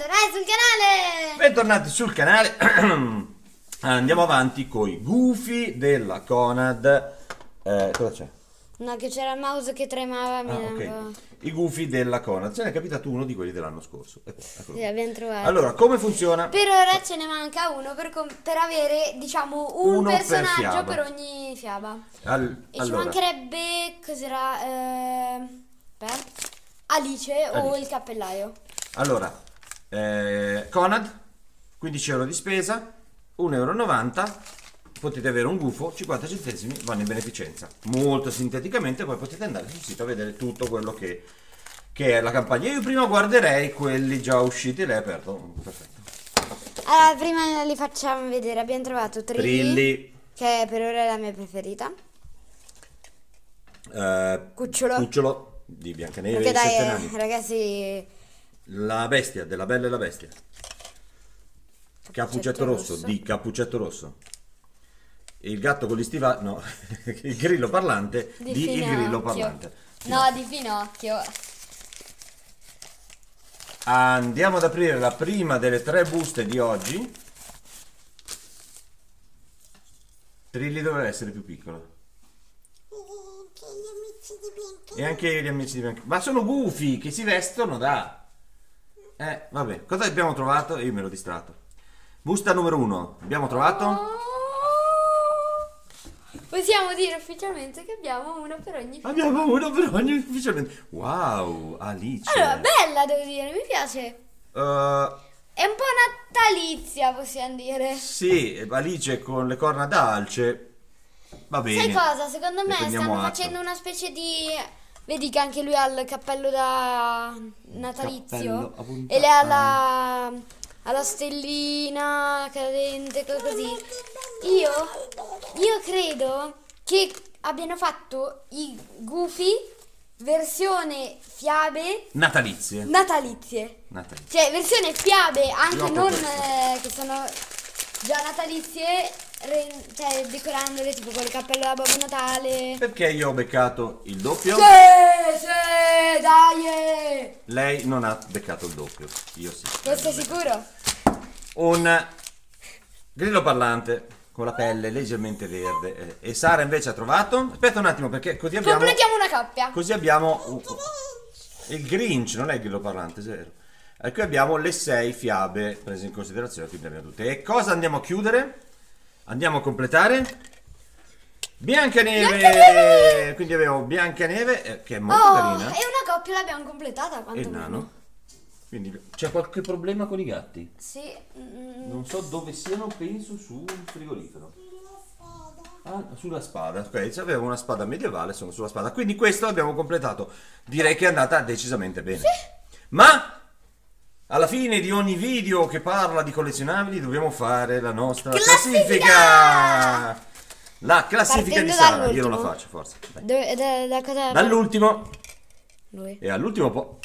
Bentornati sul canale! Bentornati sul canale. Andiamo avanti con i gufi della Conad. Cosa c'è? No, che c'era il mouse che tremava. Ok. I gufi della Conad. Ce n'è capitato uno di quelli dell'anno scorso. Eccolo. Sì, abbiamo trovato. Allora, come funziona? Per ora ce ne manca uno per avere, diciamo, un Uno per personaggio fiaba. per ogni fiaba. E ci Allora, mancherebbe, cos'era? Alice o il cappellaio. allora Conad, 15 euro di spesa, 1,90 euro. Potete avere un gufo, 50 centesimi vanno in beneficenza. Molto sinteticamente, poi potete andare sul sito a vedere tutto quello che è la campagna. Io prima guarderei quelli già usciti. L'hai aperto? Perfetto. Allora, prima li facciamo vedere. Abbiamo trovato Trilli, che per ora è la mia preferita. Cucciolo di Biancaneve Perché e i Sette dai, Nani. ragazzi, La bestia della Bella e la Bestia. Cappuccetto rosso rosso. di Cappuccetto Rosso. Il gatto con gli stivali, no, il grillo parlante di Il Finocchio. Grillo Parlante. No, di Finocchio. Andiamo ad aprire la prima delle 3 buste di oggi. Trilli doveva essere più piccolo. E anche gli amici di Biancaneve. Ma sono gufi che si vestono da... vabbè, cosa abbiamo trovato? Io me l'ho distratto. Busta numero 1, abbiamo trovato... Possiamo dire ufficialmente che abbiamo uno per ogni fiaba. Abbiamo uno per ogni ufficialmente. Wow, Alice. Allora, bella devo dire, mi piace. Eh, È un po' natalizia, possiamo dire. sì, Alice con le corna d'alce. Va bene. Sai cosa? Secondo Ne me prendiamo stanno atto. facendo una specie di... Vedi che anche lui ha il cappello da natalizio. Cappello a punta. E lei ha la stellina cadente, così. Io credo che abbiano fatto i gufi versione fiabe Natalizie. natalizie. Natalizie. Cioè, versione fiabe anche Io ho non questo. che sono già natalizie, cioè decorandole tipo con il cappello da Babbo Natale. Perché io ho beccato il doppio? Sì, dai! Lei non ha beccato il doppio. Io sì. Questo è sicuro? Un grillo parlante con la pelle leggermente verde. E Sara invece ha trovato. Aspetta un attimo, perché così abbiamo. Completiamo una coppia. Così abbiamo il Grinch, non è il grillo parlante, zero. E qui abbiamo le 6 fiabe prese in considerazione, quindi abbiamo tutte. E cosa andiamo a chiudere? Andiamo a completare Biancaneve! Quindi avevo Biancaneve, che è molto carina. E una coppia l'abbiamo completata, E quanto il nano. Quindi c'è qualche problema con i gatti? Sì. Non so dove siano, penso sul frigorifero. Ah, sulla spada, ok, avevo una spada medievale, sono sulla spada. Quindi questo l'abbiamo completato. Direi che è andata decisamente bene. Ma alla fine di ogni video che parla di collezionabili dobbiamo fare la nostra classifica. La classifica Partendo di Sara, io non la dall'ultimo. faccio, forza. Dai. Da cosa? Dall'ultimo Lui. e all'ultimo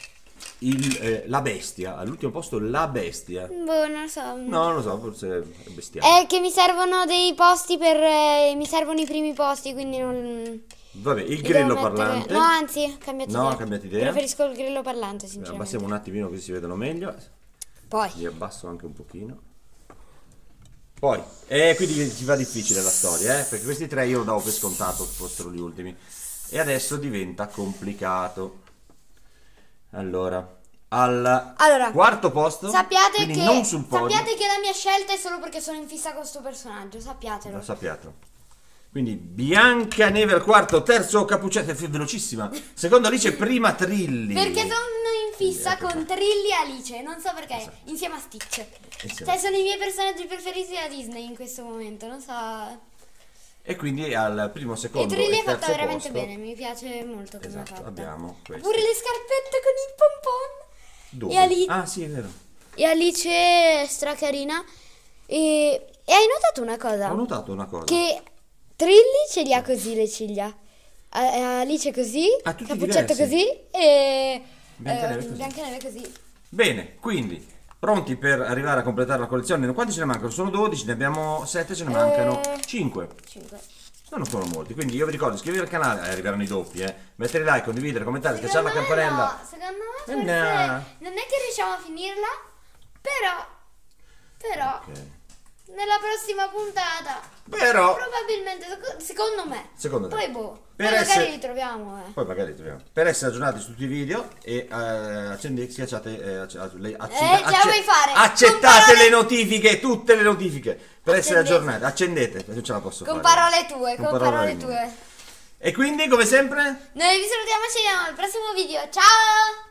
la bestia, all'ultimo posto la bestia. Boh, non lo so. No, non lo so, forse è bestiale. È che mi servono dei posti per... mi servono i primi posti, quindi non... Vabbè, il li grillo devo mettere- parlante. No, anzi, cambiate No, idea. cambiate idea. Preferisco il grillo parlante, sinceramente. Abbassiamo un attimino così si vedono meglio. Poi. Li abbasso anche un pochino. Poi, quindi ci va difficile la storia, perché questi 3 io lo davo per scontato che fossero gli ultimi. E adesso diventa complicato. Allora, al quarto posto, Sappiate quindi che, non sul podio. sappiate che la mia scelta è solo perché sono in fissa con questo personaggio, sappiatelo. Lo sappiate. Quindi Biancaneve al quarto, terzo Cappuccetto, è velocissima. Secondo Alice, prima Trilli. Perché sono in fissa Ecco qua. con Trilli e Alice, non so perché, Esatto. insieme a Stitch. Insieme. Cioè, sono i miei personaggi preferiti da Disney in questo momento, non so. E quindi al primo, E secondo Trilli e è fatta terzo veramente posto. bene, mi piace molto come è Esatto, fatta. abbiamo questo. Pure le scarpette con i pompon. Dove? E Alice, Ah, sì, è vero. e Alice è stracarina. E hai notato una cosa? Ho notato una cosa. Che Trilli ce li ha così le ciglia. Alice così, Ah, tutti Cappuccetto diversi. così e Biancaneve così. Biancaneve così. Bene, quindi pronti per arrivare a completare la collezione. Quanti ce ne mancano? Sono 12, ne abbiamo 7, ce ne mancano 5. 5. Non sono molti, quindi io vi ricordo di iscrivervi al canale, arriveranno i doppi, mettere like, condividere, commentare, schiacciare la campanella. Secondo me forse No. non è che riusciamo a finirla, Però, Ok. nella prossima puntata, Però, probabilmente, secondo me, secondo te, poi boh, per poi essere- magari li troviamo, poi magari troviamo. Per essere aggiornati su tutti i video e schiacciate, ce la vuoi fare? accettate Con parole- le notifiche, tutte le notifiche per essere Accendete. aggiornati. Accendete, non ce la posso con fare. parole tue, con parole mie. tue. E quindi, come sempre, Noi vi salutiamo, ci vediamo al prossimo video, ciao!